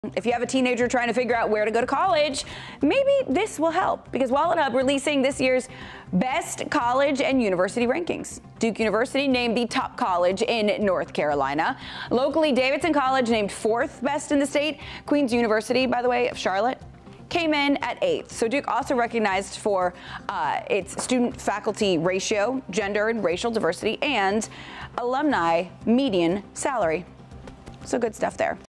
If you have a teenager trying to figure out where to go to college, maybe this will help, because Wallethub releasing this year's best college and university rankings. Duke University named the top college in North Carolina. Locally, Davidson College named 4th best in the state. Queen's University, by the way, of Charlotte, came in at 8th. So Duke also recognized for its student-faculty ratio, gender and racial diversity, and alumni median salary. So good stuff there.